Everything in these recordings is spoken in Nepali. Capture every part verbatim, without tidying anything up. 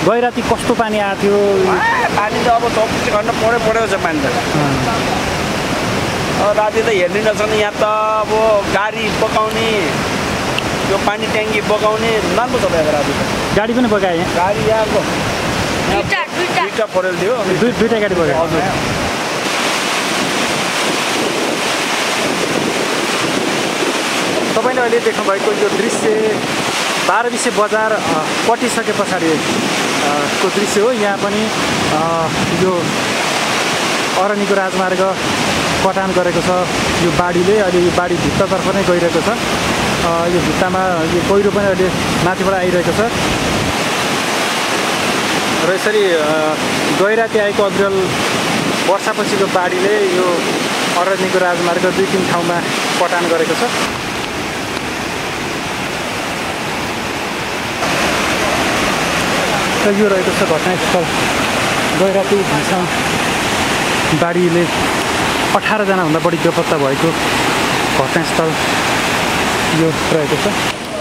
गैराती कस्तो पानी आएको थियो? पानी त अब चौबिस घन्टा पढे पढेको छ पानी त। राति त हेर्नै नछन् यहाँ त अब गाडी बगाउने यो पानी ट्याङ्की बगाउने नर्मल छ भयो राति त। गाडी पनि बगाए यहाँ? गाडी यहाँको दुईवटा परेको थियो। दुई दुईवटा गाडी बगायो? हजुर। तपाईँले अहिले देख्नुभएको यो दृश्य बाह्रबिसे बजार कटिसके पछाडि को दृश्य हो। यहाँ पनि यो अरनिको राजमार्ग कटान गरेको छ यो बाढीले। अहिले यो बाढी भित्तातर्फ नै गइरहेको छ। यो भित्तामा यो पहिरो पनि अहिले माथिबाट आइरहेको छ र यसरी गैराती आएको अविरल वर्षापछिको बाढीले यो अरनिको राजमार्ग दुई तिन ठाउँमा कटान गरेको छ। यो रहेको छ घटनास्थल गैराती भीषण बाढीले अठारजना भन्दा बढी बेपत्ता भएको घटनास्थल यो रहेको छ।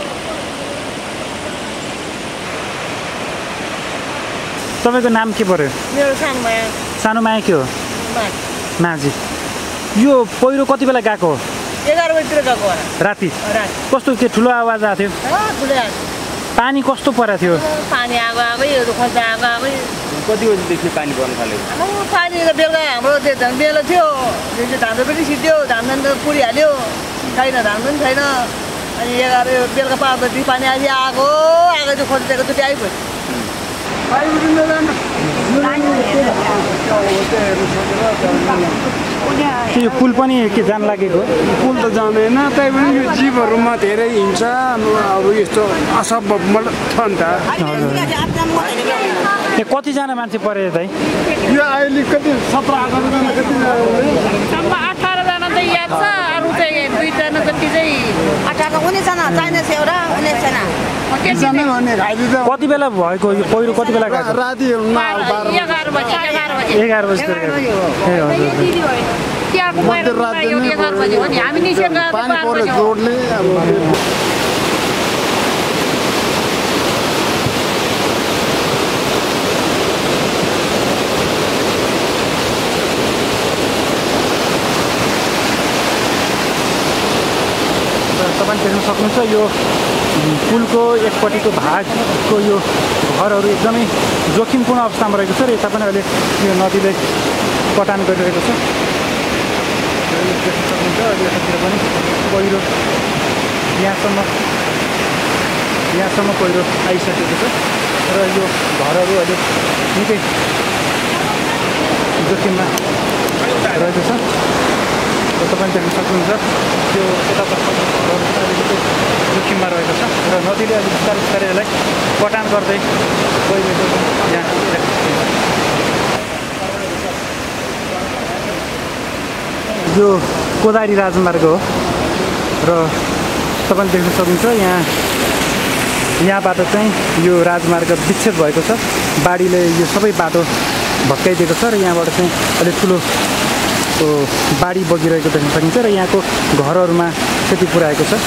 तपाईँको नाम के पर्यो? मेरो सानो माया। सानो माया के हो? माझी। यो पहिरो कति बेला गएको हो? एघार बजीतिर गएको होला राति। कस्तो के ठुलो आवाज आएको थियो? पानी कस्तो परेको थियो? पानी आगो आगै यो खस्दा आगो आगै। कति बजीदेखि पानी पर्न थाल्यो? पानी त बेलुका हाम्रो त्यो धान बेला थियो, जुन चाहिँ धान पनि सिद्धो, धान धान त पुरिहाल्यो, छैन धान पनि छैन। अनि एघार बेलुका पाँच बजी पानी आयो आगो आगो त्यो खोजिदिएको त्यो आइपुग्यो। यो पुल पनि के जान लागेको? पुल त जाँदैन, तै पनि यो जीवहरूमा धेरै हिंस अब यस्तो असम्भव छ नि त। कतिजना मान्छे परे दाइ? यो अहिले कति सत्र अठारजना कति अठारजना त याद छ, अरू चाहिँ दुईजना जति चाहिँ अठार उन्नाइसजना चाइनिज एउटा उन्नाइसजना। कति बेला भएको यो पहिरो? कति बेला गएको? राति एघार बजी एघार बजी एघार बजी ए हजुर। तपाईँ देख्न सक्नुहुन्छ यो पुलको एकपट्टिको भागको यो घरहरू एकदमै जोखिमपूर्ण अवस्थामा रहेको छ र यता पनि अहिले यो नदीले कटान गरिरहेको छ। देख्न सक्नुहुन्छ अहिले यतातिर पनि पहिरो यहाँसम्म यहाँसम्म पहिरो आइसकेको छ र यो घरहरू अहिले निकै जोखिममा रहेको छ। तपाईँ देख्न सक्नुहुन्छ त्यो यतातर्फ जोखिममा रहेको छ र नदीले अहिले बिस्तारै बिस्तारै यसलाई कटान गर्दै गइरहेको छ। यहाँ यो कोदारी राजमार्ग हो र तपाईँ देख्न सक्नुहुन्छ यहाँ यहाँबाट चाहिँ यो राजमार्ग विच्छेद भएको छ। बाढीले यो सबै बाटो भत्काइदिएको छ र यहाँबाट चाहिँ अहिले ठुलो बाढी बगिरहेको देख्न सकिन्छ र यहाँको घरहरूमा क्षति पुर्याएको छ।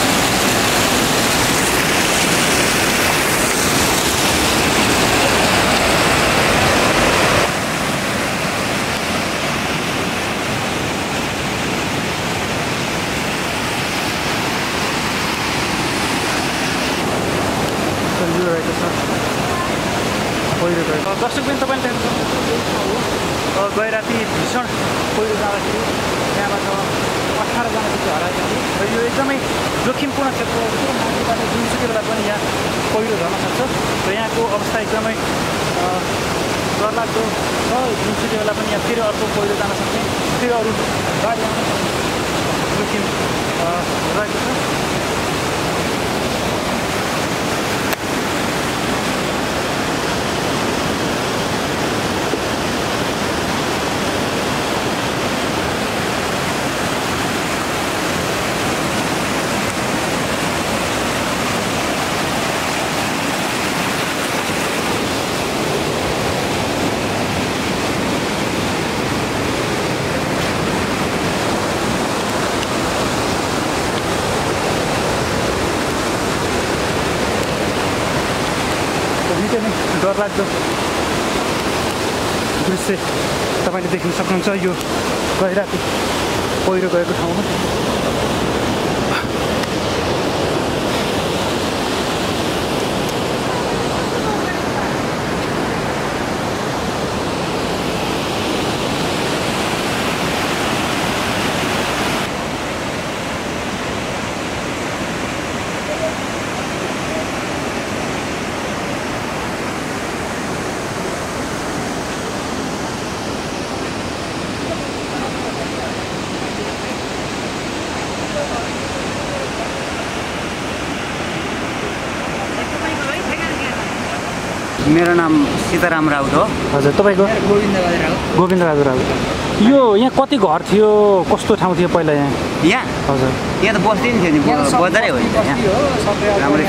दर्शकबिन तपाईँले गैराती भीषण पहिरो जाँदाखेरि यहाँबाट अठारजना जति हराएका थिए र यो एकदमै जोखिमपूर्ण क्षेत्र हो। मान्छेबाट जुनसुकै बेला पनि यहाँ पहिरो झर्न सक्छ र यहाँको अवस्था एकदमै डरलाग्दो छ। जुनसुकै बेला पनि यहाँ फेरि अर्को पहिरो जान सक्ने, फेरि अरू गाडी आउन सक्ने जोखिम रहेको छ। निकै नै डरलाग्दो दृश्य तपाईँले देख्न सक्नुहुन्छ यो गहिराती पहिरो गएको ठाउँमा। मेरो नाम सीताराम राउत हो। हजुर तपाईँको? गोविन्द बहादुर राउत। यो यहाँ कति घर थियो, कस्तो ठाउँ थियो पहिला यहाँ? यहाँ हजुर यहाँ त बस्दै नि थियो नि, बजारै हो नि यहाँ राम्रै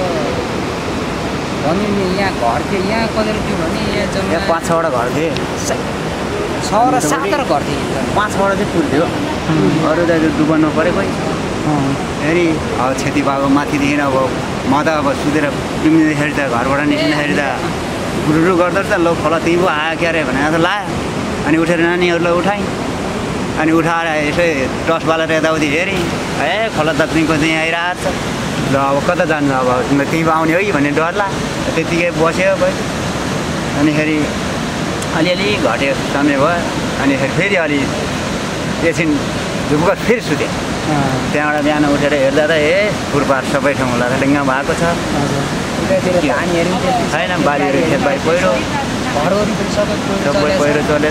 भन्यो नि यहाँ घर थियो। यहाँ कति थियो भने यहाँ यहाँ पाँच छवटा घर थिए, छ र सातवटा घर थियो। पाँच छवटा चाहिँ ठुल थियो, अरू दाजु डुबाउनु पऱ्यो कोही। फेरि अब क्षति भएको माथिदेखि अब म त अब सुतेर पिम्दिँदाखेरि त घरबाट निस्किँदाखेरि त गुरुरु गर्दो रहेछ, लो खोला त्यही पो आयो क्या अरे भनेर त लायो। अनि उठेर नानीहरूलाई उठाएँ, अनि उठाएर यसो टर्च बालेर यताउति हेरेँ, ए खोला त तिमीको चाहिँ आइरहेको छ, ल अब कता जानु, अब त्यहीँ आउने हो कि भन्ने डर ला। त्यतिकै बस्यो भयो। अनिखेरि अलिअलि घट्यो, समय भयो। अनि फेरि अलि एकछिन झुक्क फेरि सुत्यो। त्यहाँबाट बिहान उठेर हेर्दा त ए फुरपार सबै ठाउँ लथालिङ्ग भएको छ, छैन बारीहरू खेतबारी पहिरो सबै पहिरो चलेछ,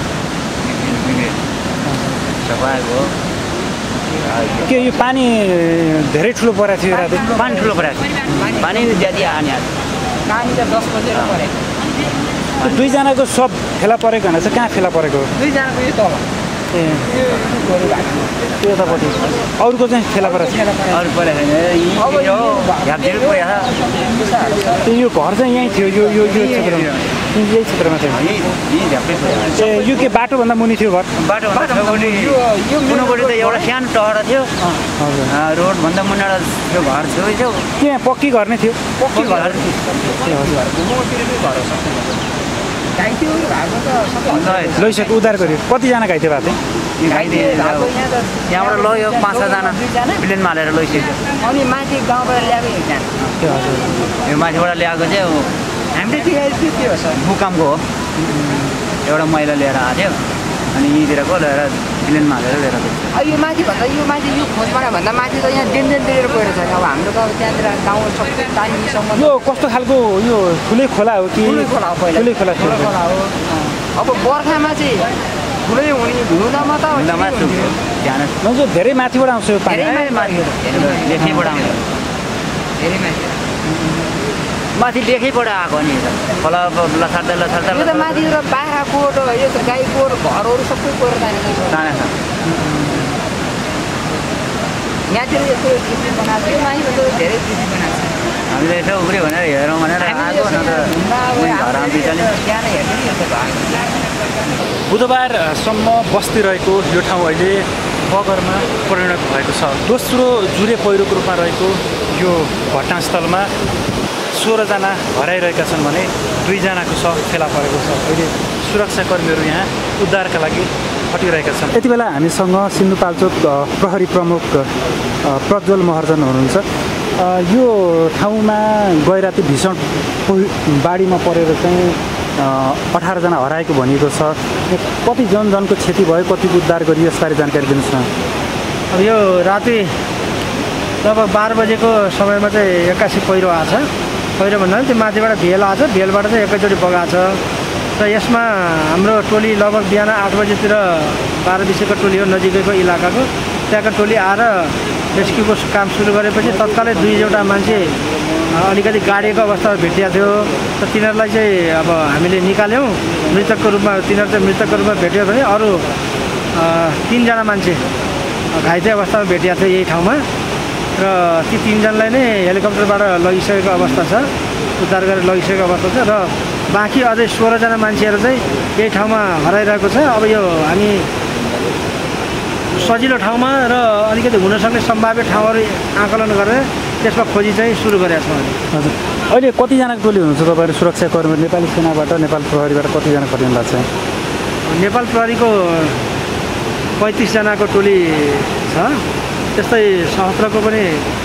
सफाएको हो। के यो पानी धेरै ठुलो परेको थियो राति? पानी ठुलो परेको थियो, पानी ज्यादै आने पानी त दस बजेर पऱ्यो। दुईजनाको सब फेला परेको भने चाहिँ कहाँ फेला परेको? दुईजनाको यो तल ए यतापट्टि अरूको चाहिँ फेला परेको छ? अरू परेको छैन, यो घर चाहिँ यहीँ थियो, यो यो यो क्षेत्रमा, यही क्षेत्रमा थियो। ए यो के बाटोभन्दा मुनि थियो घर? बाटोभन्दा मुनिपट्टि त एउटा सानो टहरा थियो, रोडभन्दा मुनि एउटा त्यो घर छेउ छेउ के यहाँ पक्की घर नै थियो? पक्की घर लैसक्यो, उद्धार गर्यो। कतिजना घाइते भएको थियो? त्यहाँबाट लग्यो पाँच छजना, प्लेनमा हालेर लैसक्यो। अनि माथि गाउँबाट ल्याएको एकजना, यो माथिबाट ल्याएको चाहिँ हामीले त्यो सर मुकामको हो, एउटा महिला लिएर आएको थियो। अनि यहीँतिरको लिएर प्लेनमा हालेर लिएर गयो। अब यो माथि भन्दा यो माथि यो खोजबाट भन्दा माथि त यहाँ दिन दिन तिरेर गएर छ। अब हाम्रो गाउँ त्यहाँतिर गाउँ सबै टाइमसम्म यो कस्तो खालको यो ठुलै खोला हो कि? ठुलै खोला हो, पहिला ठुलै खोला थियो। ठुलो खोला हो। अब बर्खामा चाहिँ ठुलै हुने, हिउँदामा त हिउँदामा त्यहाँ जो धेरै माथिबाट आउँछ यो पानी? धेरै माथि देखैबाट आउँछ, धेरै माथि माथि देखैबाट आएको नि खोला लथार्दै लथार्दै यो त माथि र बाख्राकोट यो त गाईकोट घरहरू सबै गएर जाने जाने छ। यहाँतिर यस्तो कृषि बनाएको छ, यो माथि त धेरै कृषि बनाएको छ। हामीले यसो उब्रियो भनेर हेरौँ भनेर आएको, न त घरमा बिचाले त्यहाँ हेर्नु नि यस्तो भएको। बुधबारसम्म बस्तिरहेको यो ठाउँ अहिले बगरमा परिणत भएको छ। दोस्रो जुरे पहिरोको रूपमा रहेको यो घटनास्थलमा सोह्रजना हराइरहेका छन् भने दुईजनाको शव फेला परेको छ। अहिले सुरक्षाकर्मीहरू यहाँ उद्धारका लागि खटिरहेका छन्। यति बेला हामीसँग सिन्धुपाल्चोक प्रहरी प्रमुख प्रज्वल महर्जन हुनुहुन्छ। यो ठाउँमा गैराती भीषण बाढीमा परेर चाहिँ अठारजना हराएको भनिएको छ। कति जनजनको क्षति भयो, कति उद्धार गरियो, यसबारे जानकारी दिनुहोस् न। अब यो राति लगभग बाह्र बजेको समयमा चाहिँ एक्कासी पहिरो आएको छ। पहिरो भन्दा पनि त्यो माथिबाट भेल आएको छ, भेलबाट चाहिँ एकैचोटि बगाएको छ। र यसमा हाम्रो टोली लगभग बिहान आठ बजीतिर बाह्र बिसेको टोली हो, नजिकैको इलाकाको। त्यहाँको टोली आएर रेस्क्युको काम सुरु गरेपछि तत्कालै दुईवटा मान्छे अलिकति गाडिएको अवस्थामा भेटिएको थियो। र तिनीहरूलाई चाहिँ अब हामीले निकाल्यौँ मृतकको रूपमा। तिनीहरू चाहिँ मृतकको रूपमा भेट्यो भने अरू तिनजना मान्छे घाइते अवस्थामा भेटिएको थियो यही ठाउँमा। र ती तिनजनालाई नै हेलिकप्टरबाट लगिसकेको अवस्था छ, उद्धार गरेर लगिसकेको अवस्था छ। र बाँकी अझै सोह्रजना मान्छेहरू चाहिँ यही ठाउँमा हराइरहेको छ। अब यो हामी सजिलो ठाउँमा र अलिकति हुनसक्ने सम्भाव्य ठाउँहरू आकलन गरेर त्यसमा खोजी चाहिँ सुरु गरेका छौँ अहिले। हजुर अहिले कतिजनाको टोली हुनुहुन्छ तपाईँहरू सुरक्षाकर्मी नेपाली सेनाबाट नेपाल प्रहरीबाट कतिजना खटिनु भएको छ? नेपाल प्रहरीको पैँतिसजनाको टोली छ, त्यस्तै सशस्त्रको पनि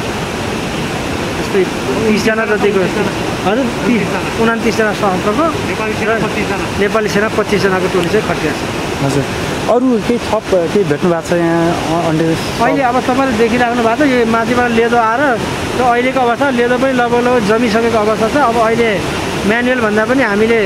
त्यस्तै तिसजना जतिको हजुर तिस उन्तिसजना सशस्त्रको नेपाली सेना पच्चिसजनाको टोली चाहिँ खटिरहेको छ। हजुर अरू केही थप केही भेट्नु भएको छ यहाँ अन्डे? अहिले अब तपाईँले देखिराख्नु भएको छ यो माथिबाट लेदो आएर र अहिलेको अवस्था लेदो पनि लगभग लगभग जमिसकेको अवस्था छ। अब अहिले म्यानुअल भन्दा पनि हामीले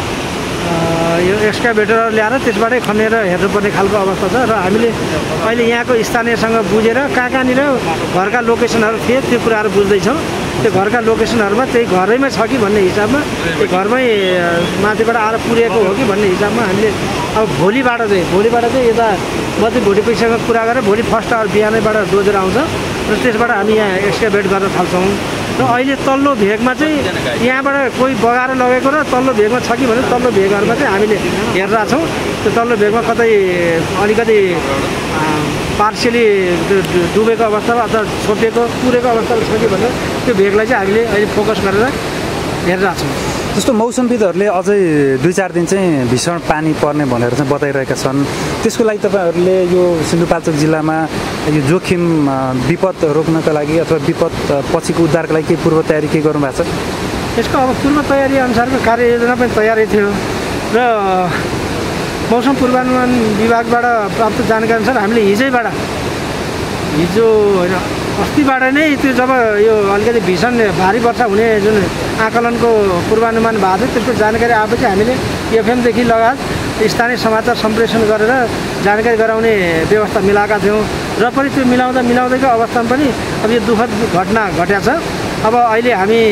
यो एक्सकाभेटर ल्याएर त्यसबाटै खनेर हेर्नुपर्ने खालको अवस्था छ र हामीले अहिले यहाँको स्थानीयसँग बुझेर कहाँ कहाँनिर घरका लोकेसनहरू थिए त्यो कुराहरू बुझ्दैछौँ। त्यो घरका लोकेसनहरूमा त्यही घरैमा छ कि भन्ने हिसाबमा त्यो घरमै माथिबाट आएर पुर्याएको हो कि भन्ने हिसाबमा हामीले अब भोलिबाट चाहिँ भोलिबाट चाहिँ यता म चाहिँ भोलि पैसासँग कुरा गरेर भोलि फर्स्ट आवर बिहानैबाट डोजेर आउँछ र त्यसबाट हामी यहाँ एक्सकाभेट गर्न थाल्छौँ। र अहिले तल्लो भेगमा चाहिँ यहाँबाट कोही बगाएर लगेको र तल्लो भेगमा छ कि भने तल्लो भेगहरूमा चाहिँ हामीले हेरिरहेको छौँ। त्यो तल्लो भेगमा कतै अलिकति पार्सियली डुबेको अवस्थामा अथवा छोपिएको पुरेको अवस्थामा छ कि भनेर त्यो भेगलाई चाहिँ हामीले अहिले फोकस गरेर हेरिरहेको छौँ। जस्तो मौसमविदहरूले अझै दुई चार दिन चाहिँ भीषण पानी पर्ने भनेर चाहिँ बताइरहेका छन्। त्यसको लागि तपाईँहरूले यो सिन्धुपाल्चोक जिल्लामा यो जोखिम विपद रोक्नका लागि अथवा विपद पछिको उद्धारको लागि केही पूर्व तयारी के गर्नु भएको छ? यसको अब पूर्व तयारी अनुसारको कार्ययोजना पनि तयारै थियो र मौसम पूर्वानुमान विभागबाट प्राप्त जानकारी अनुसार हामीले हिजैबाट हिजो होइन अस्तिबाट नै त्यो जब यो अलिकति भीषण भारी वर्षा हुने जुन आकलनको पूर्वानुमान भएको थियो त्यसको जानकारी आएपछि हामीले एफएमदेखि लगायत स्थानीय समाचार सम्प्रेषण गरेर जानकारी गराउने व्यवस्था मिलाएका थियौँ र पनि त्यो मिलाउँदा मिलाउँदैको अवस्थामा पनि अब यो दुःखद घटना घटेको छ। अब अहिले हामी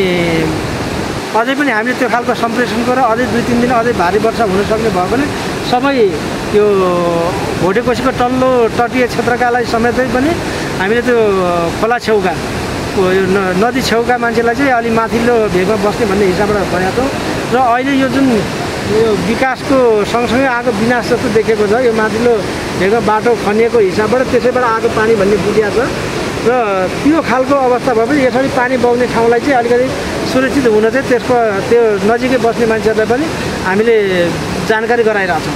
अझै पनि हामीले त्यो खालको सम्प्रेषणको र अझै दुई तिन दिन अझै भारी वर्षा हुन सक्ने भयो भने सबै यो भोटेकोसीको तल्लो तटीय क्षेत्रकालाई समेतै पनि हामीले त्यो खोला छेउका यो नदी छेउका मान्छेलाई चाहिँ अलि माथिल्लो भेगमा बस्ने भन्ने हिसाबबाट भनेको छौँ। र अहिले यो जुन यो विकासको सँगसँगै आएको विनाश जस्तो देखेको छ यो माथिल्लो भेगमा बाटो खनिएको हिसाबबाट त्यसैबाट आएको पानी भन्ने बुझिएको छ र त्यो खालको अवस्था भएपछि यसरी पानी बग्ने ठाउँलाई चाहिँ अलिकति सुरक्षित हुन चाहिँ त्यसको त्यो नजिकै बस्ने मान्छेहरूलाई पनि हामीले जानकारी गराइरहेछौँ।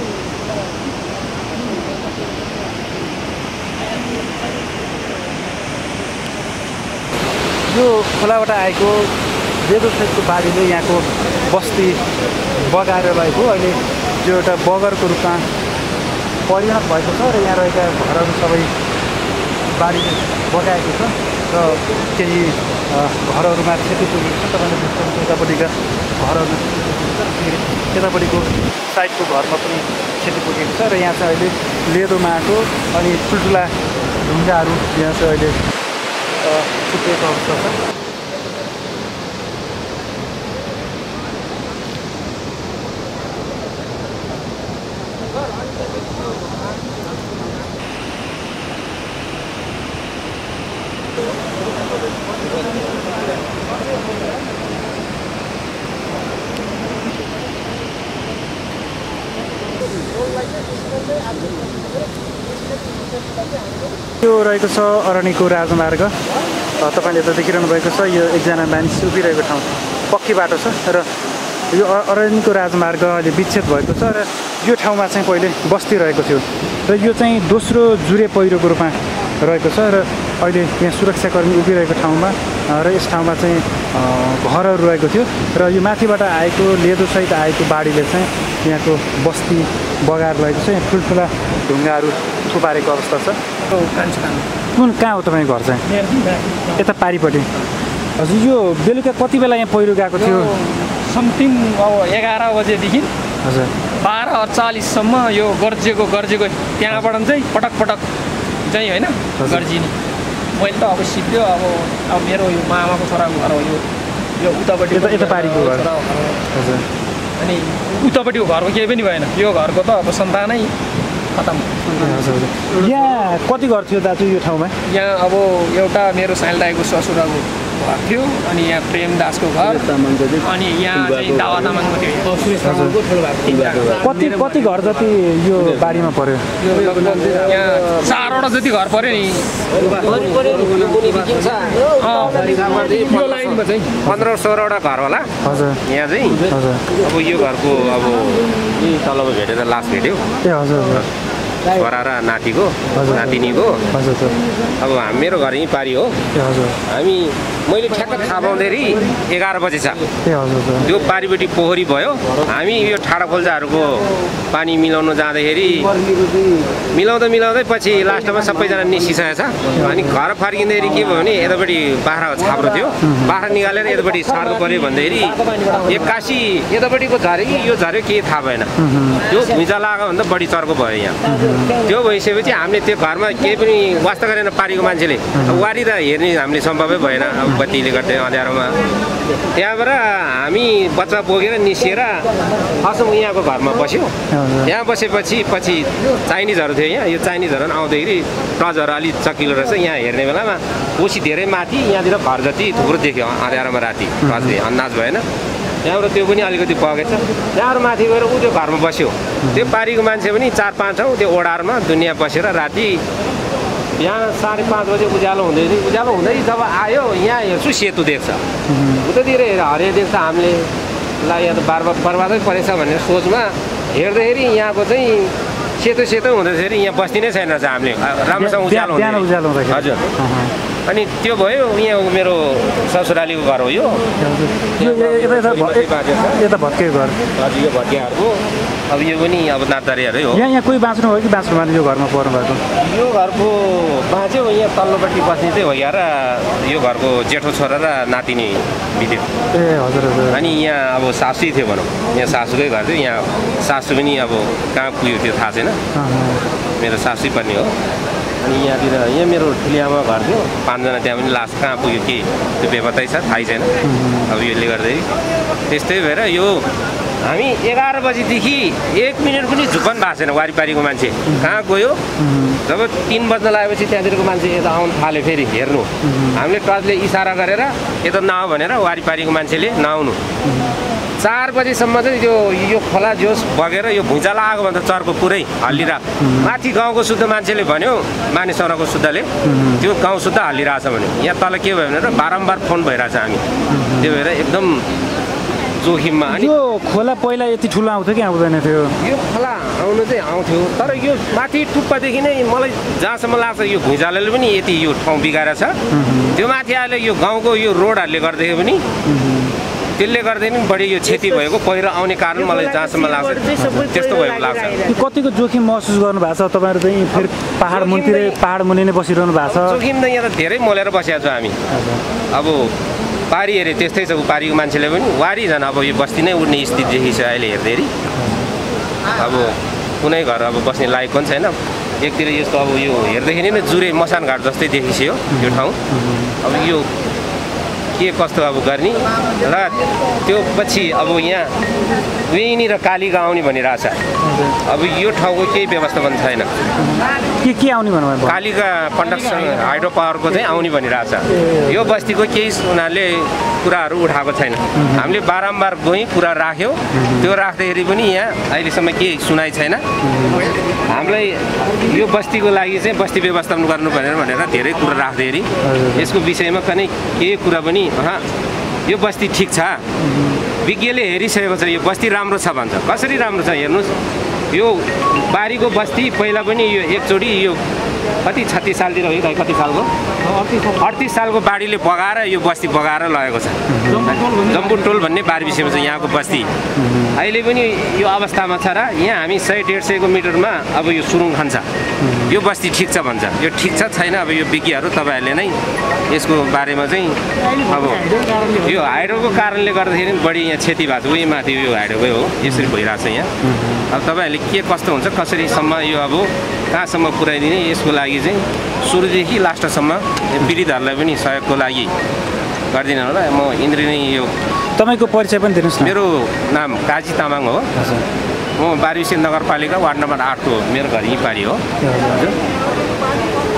यो खोलाबाट आएको लेदो सहितको बाढीले यहाँको बस्ती बगाएर रहेको अहिले जो एउटा बगरको रूपमा परिणत भएको छ र यहाँ रहेका घरहरू सबै बाढीले बगाएको छ र केही घरहरूमा क्षति पुगेको छ। तपाईँले देख्नुहुन्छ यतापट्टिका घरहरू यतापट्टिको साइडको घरमा पनि क्षति पुगेको छ र यहाँ चाहिँ अहिले लेदो माटो अनि ठुल्ठुला ढुङ्गाहरू यहाँ चाहिँ अहिले छुट्टिएको अवस्था छ। यो रहेको छ अरनिको राजमार्ग। तपाईँले त देखिरहनु भएको छ यो एकजना मानिस उभिरहेको ठाउँ पक्की बाटो छ र यो अरनिको राजमार्ग अहिले विच्छेद भएको छ र यो ठाउँमा चाहिँ पहिले बस्ती रहेको थियो र यो चाहिँ दोस्रो जुरे पहिरोको रूपमा रहेको छ र अहिले यहाँ सुरक्षाकर्मी उभिरहेको ठाउँमा र यस ठाउँमा चाहिँ घरहरू रहेको थियो र यो माथिबाट आएको लेदोसहित आएको बाढीले चाहिँ यहाँको बस्ती बगाएर रहेको छ। यहाँ ठुल्ठुला ढुङ्गाहरू थुपारेको अवस्था छ। कुन कहाँ हो तपाईँको घर चाहिँ? यता पारिपट्टि। हजुर यो बेलुका कति बेला यहाँ पहिरो गएको थियो? समथिङ अब एघार बजेदेखि हजुर बाह्र अडचालिससम्म यो गर्जेको गर्जेको त्यहाँबाट चाहिँ पटक पटक चाहिँ होइन गर्जिने। मैले त अब सिद्धो अब अब मेरो यो मामाको छोराको घर हो यो यो उतापट्टि यता पारिको घर। हजुर अनि उतापट्टिको घरको केही पनि भएन, यो घरको त अब सन्तानै खतम। यहाँ कति घर थियो दाजु यो ठाउँमा? यहाँ अब एउटा मेरो साइल दाइको ससुराको घर थियो अनि यहाँ प्रेम दासको घर अनि यहाँ चाहिँ दावा तामाङको थियो कति कति घर जति यो बारीमा पर्यो यहाँ चारवटा जति घर पर्यो नि यो लाइनमा चाहिँ पन्ध्र सोह्रवटा घर होला हजुर यहाँ चाहिँ हजुर अब यो घरको अब यी तलब भेटेर लास भेट्यो ए हजुर हजुर छोरा र नातिको नातिनीको हजुर अब हाम मेरो घर यहीँ पारी हो ए हजुर हामी मैले ठ्याक्क थाहा पाउँदाखेरि एघार बजे छ ए हजुर त्यो पारिपट्टि पोखरी भयो हामी यो ठाडा खोल्जाहरूको पानी मिलाउन जाँदाखेरि मिलाउँदै मिलाउँदै पछि लास्टमा सबैजना निस्किसकेको छ अनि घर फर्किँदाखेरि के भयो भने यतापट्टि बाख्राको छाप्रो थियो बाख्रा निकालेर यतापट्टि सार्नु पऱ्यो भन्दाखेरि एक्कासी यतापट्टिको झऱ्यो कि यो झऱ्यो केही थाहा भएन त्यो भुइँचा लाग्यो भन्दा बढी चर्को भयो यहाँ त्यो भइसकेपछि हामीले त्यो घरमा केही पनि वास्ता गरेन पारीको मान्छेले वारी त हेर्ने हामीले सम्भवै भएन अब बत्तीले गर्दै अँध्यारोमा त्यहाँबाट हामी बच्चा बोकेर निस्किएर फर्स्टमा यहाँको घरमा बस्यो यहाँ बसेपछि पछि चाइनिजहरू थियो यहाँ यो चाइनिजहरू आउँदाखेरि टर्चहरू अलिक चकिलो रहेछ यहाँ हेर्ने बेलामा कोसी धेरै माथि यहाँतिर घर जति थुप्रो देख्यो अँध्यारोमा राति टर्चले अन्दाज भएन त्यहाँबाट त्यो पनि अलिकति बगेछ त्यहाँबाट माथि गएर ऊ त्यो घरमा बस्यो त्यो पारीको मान्छे पनि चार पाँच ठाउँ त्यो ओडारमा दुनियाँ बसेर राति बिहान साढे पाँच बजे उज्यालो हुँदै उज्यालो हुँदै जब आयो यहाँ हेर्छु सेतु देख्छ उतातिर हरियो देख्छ हामीले ल यहाँ त बार बर्बादै परेछ भन्ने सोचमा हेर्दाखेरि यहाँको चाहिँ सेतो सेतो हुँदाखेरि यहाँ बस्ती नै छैन रहेछ हामीले राम्रोसँग उज्यालो हुँदै हजुर अनि त्यो भयो यहाँ मेरो ससुरालीको घर हो यो यता भत्केको घर हजुर यो भत्कियाहरूको अब यो पनि अब नातारीहरू हो यहाँ यहाँ कोही बाँच्नु भयो कि बाँच्नु भएन यो घरमा पर्नु भएको यो घरको बाँच्यो यहाँ तल्लोपट्टि बस्ने चाहिँ हो यहाँ र यो घरको जेठो छोरा र नातिनी बित्यो ए हजुर हजुर अनि यहाँ अब सासु थियो भनौँ यहाँ सासूकै घर थियो यहाँ सासू पनि अब कहाँ पुग्यो त्यो थाहा छैन मेरो सासू पनि हो अनि यहाँतिर यहाँ मेरो ठुली आमा घर थियो पाँचजना त्यहाँ पनि लास्ट कहाँ पुग्यो के त्यो बेपत्तै छ थाहै छैन अब यसले गर्दाखेरि त्यस्तै भएर यो हामी एघार बजीदेखि एक मिनट पनि झुक्कन भएको छैन वारिपारीको मान्छे कहाँ गयो जब तिन बज्न लागेपछि त्यहाँतिरको मान्छे यता आउनु थाल्यो फेरि हेर्नु हामीले टर्चले इसारा गरेर यता नआउ भनेर वारिपारीको मान्छेले नआउनु चार बजीसम्म चाहिँ यो यो खोला जोस बगेर यो भुइँचा लाग्यो भने त चर्को पुरै हल्लिरा माथि गाउँको शुद्ध मान्छेले भन्यो मानिसौराको शुद्धले त्यो गाउँ शुद्ध हल्लिरहेछ भन्यो यहाँ तल के भयो भनेर बारम्बार फोन भइरहेछ हामी त्यो भएर एकदम जोखिममा अनि यो खोला पहिला यति ठुलो आउँथ्यो कि आउँदैन थियो यो खोला आउनु चाहिँ आउँथ्यो तर यो माथि टुप्पादेखि नै मलाई जहाँसम्म लाग्छ यो भुइँचालोले पनि यति यो ठाउँ बिगाएर छ त्यो माथि आएर यो गाउँको यो रोडहरूले गर्दाखेरि पनि त्यसले गर्दा पनि बढी यो क्षति भएको पहिरो आउने कारण मलाई जहाँसम्म लाग्छ त्यस्तो भएको लाग्छ कतिको जोखिम महसुस गर्नु भएको छ तपाईँहरू चाहिँ फेरि पहाड मुनितिर पहाड मुनि नै बसिरहनु भएको छ जोखिम त यहाँ त धेरै मोलेर बसेको छु हामी अब पारी हेरे त्यस्तै छ पारीको मान्छेले पनि वारी झन् अब यो बस्ती नै उड्ने स्थितिदेखि छ अहिले हेर्दाखेरि अब कुनै घर अब बस्ने लायक पनि छैन एकतिर यस्तो अब यो हेर्दाखेरि नै जुरे मसान घाट जस्तै देखिसक्यो यो ठाउँ अब यो के कस्तो अब गर्ने र त्यो पछि अब यहाँ यहीँनिर कालीगा आउने भनिरहेछ अब यो ठाउँको केही व्यवस्था पनि छैन के के आउने भन्नुभयो कालीगा कन्डक्सन हाइड्रो पावरको चाहिँ आउने भनिरहेछ यो बस्तीको केही उनीहरूले कुराहरू उठाएको छैन हामीले बारम्बार गयौँ कुरा राख्यौँ त्यो राख्दाखेरि पनि यहाँ अहिलेसम्म केही सुनाइ छैन हामीलाई यो बस्तीको लागि चाहिँ बस्ती व्यवस्थापन गर्नु भनेर भनेर धेरै कुरा राख्दाखेरि यसको विषयमा कुनै केही कुरा पनि यो बस्ती ठिक छ विज्ञले हेरिसकेको छ यो बस्ती राम्रो छ भन्छ कसरी राम्रो छ हेर्नुहोस् यो बारीको बस्ती पहिला पनि यो एकचोटि यो कति छत्तिस सालतिर हो कि कति सालको अडतिस सालको बाढीले बगाएर यो बस्ती बगाएर लगेको छ जम्बुन टोल भन्ने बारी विषयमा छ यहाँको बस्ती अहिले पनि यो अवस्थामा छ र यहाँ हामी सय डेढ सयको मिटरमा अब यो सुरुङ खान्छ यो बस्ती ठिक छ भन्छ यो ठिक छ छैन अब यो विज्ञहरू तपाईँहरूले नै यसको बारेमा चाहिँ अब यो हाइड्रोको कारणले गर्दाखेरि बढी यहाँ क्षति भएको छ उही माथि यो हाइड्रोकै हो यसरी भइरहेको छ यहाँ अब तपाईँहरूले के कस्तो हुन्छ कसरीसम्म यो अब कहाँसम्म पुर्याइदिने यसको लागि चाहिँ सुरुदेखि लास्टसम्म पीडितहरूलाई पनि सहयोगको लागि गरिदिनु होला म इन्द्रिणी यो तपाईँको परिचय पनि दिनुहोस् न मेरो नाम काजी तामाङ हो म बारीविसे नगरपालिका वार्ड नम्बर आठको मेरो घर यहीँ पारी हो हजुर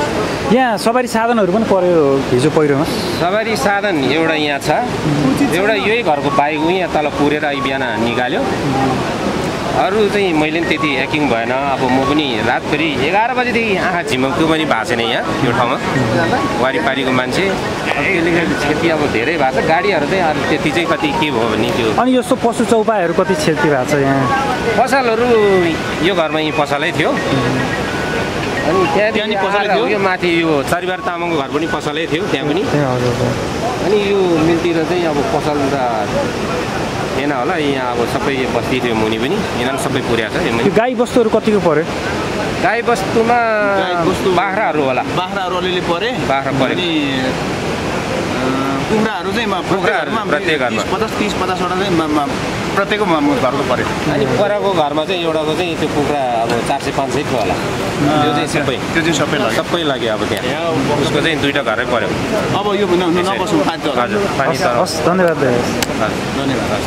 यहाँ सवारी साधनहरू पनि पर्यो हिजो पहिरोमा सवारी साधन एउटा यहाँ छ एउटा यही घरको बाइक यहाँ तल पुरेर अहिले बिहान निकाल्यो अरू चाहिँ मैले पनि त्यति ह्याकिङ भएन अब म पनि रातभरि एघार बजीदेखि आँखा झिमक्नु पनि भएको छैन यहाँ यो ठाउँमा वारिपारीको मान्छे त्यसले गर्दा क्षति अब धेरै भएको छ गाडीहरू चाहिँ अरू त्यति चाहिँ कति के भयो भने त्यो अनि यस्तो पशु चौपायाहरू कति क्षति भएको छ यहाँ पसलहरू यो घरमा यहीँ पसलै थियो अनि त्यहाँदेखि पसल थियो यो माथि यो चारिबार तामाङको घर पनि पसलै थियो त्यहाँ पनि अनि यो मिलतिर चाहिँ अब पसल त थिएन होला यहाँ अब सबै बस्ती थियो मुनि पनि यिनीहरू सबै पुर्याएको छ यो गाई बस्तुहरू कतिको पर्यो गाई बस्तुमा बाख्राहरू होला बाख्राहरू अलिअलि परे बाख्रा पऱ्यो अनि कुखुराहरू चाहिँ कुखुराहरू प्रत्येक घरमा पचास तिस पचासवटा चाहिँ प्रत्येकको घरको पऱ्यो अनि परको घरमा चाहिँ एउटाको चाहिँ त्यो कुखुरा अब चार सय पाँच सय थियो होला त्यो चाहिँ सबै त्यो चाहिँ सबै लाग्यो सबै लाग्यो अब त्यहाँ उसको चाहिँ दुईवटा घरै पऱ्यो अब यो नबस्नु हजुर पानी हस् धन्यवाद धन्यवाद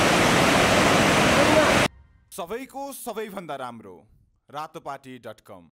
सबैको सबैभन्दा राम्रो रातोपाटी डट कम